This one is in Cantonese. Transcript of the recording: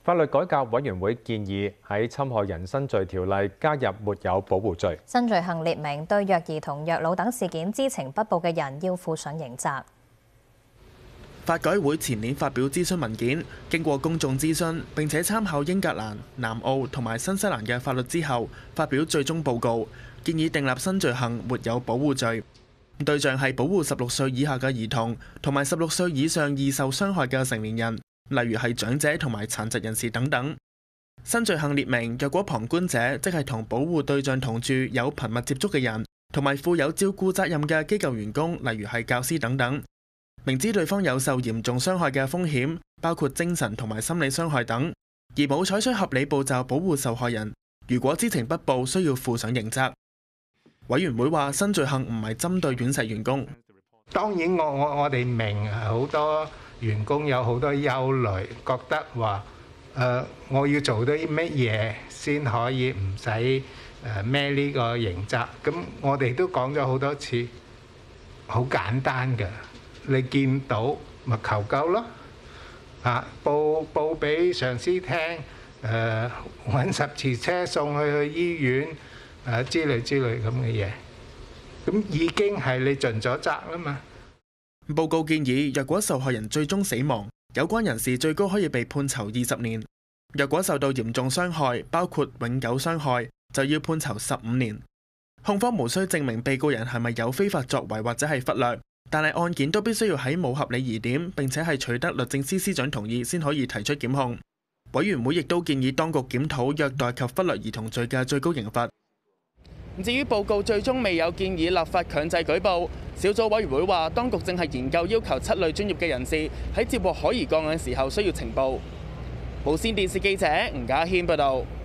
法律改革委員會建議喺侵害人身罪條例加入沒有保護罪。 新罪行列明對虐兒同虐老等事件知情不報嘅人要負上刑責。 法改會前年發表諮詢文件，經過公眾諮詢並且參考英格蘭、南澳同埋新西蘭嘅法律之後，發表最終報告，建議訂立新罪行沒有保護罪，對象係保護16歲以下嘅兒童同埋16歲以上易受傷害嘅成年人。例如係長者同埋殘疾人士等等。新罪行列明，若果旁觀者即係同保護對象同住有頻密接觸嘅人，同埋負有照顧責任嘅機構員工，例如係教師等等，明知對方有受嚴重傷害嘅風險，包括精神同埋心理傷害等，而冇採取合理步驟保護受害人，如果知情不報，需要負上刑責。委員會話，新罪行唔係針對院舍員工。 當然我哋明好多員工有好多憂慮，覺得話我要做啲乜嘢先可以唔使孭呢個刑責。咁我哋都講咗好多次，好簡單嘅，你見到咪求救咯，報俾上司聽，揾10次車送去醫院之類咁嘅嘢，咁已經係你盡咗責啦嘛。 報告建議，若果受害人最終死亡，有關人士最高可以被判囚20年；若果受到嚴重傷害，包括永久傷害，就要判囚15年。控方無需證明被告人係咪有非法作為或者係忽略，但係案件都必須要喺冇合理疑點，並且係取得律政司司長同意先可以提出檢控。委員會亦都建議當局檢討虐待及忽略兒童罪嘅最高刑罰。 至於報告最終未有建議立法強制舉報，小組委員會話，當局正係研究要求7類專業嘅人士喺接獲可疑個案嘅時候需要呈報。無線電視記者吳家軒報導。